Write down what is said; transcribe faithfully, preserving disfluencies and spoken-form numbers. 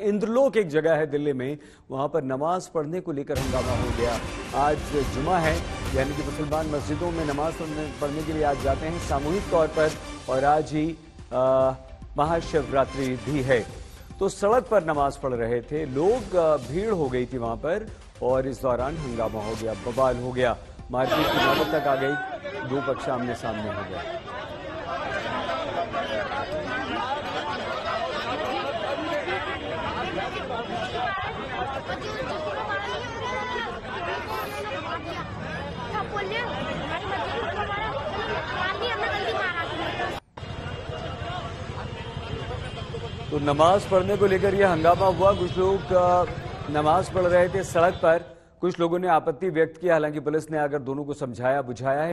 इंद्रलोक एक जगह है दिल्ली में, वहां पर नमाज पढ़ने को लेकर हंगामा हो गया। आज जुमा है, यानी कि मुसलमान मस्जिदों में नमाज पढ़ने के लिए आज जाते हैं सामूहिक तौर पर, और आज ही महाशिवरात्रि भी है। तो सड़क पर नमाज पढ़ रहे थे लोग, भीड़ हो गई थी वहां पर, और इस दौरान हंगामा हो गया, बवाल हो गया, मारपीट की नौबत तक आ गई, दो पक्ष आमने सामने हो गए। तो नमाज पढ़ने को लेकर यह हंगामा हुआ। कुछ लोग नमाज पढ़ रहे थे सड़क पर, कुछ लोगों ने आपत्ति व्यक्त की, हालांकि पुलिस ने आकर दोनों को समझाया बुझाया है।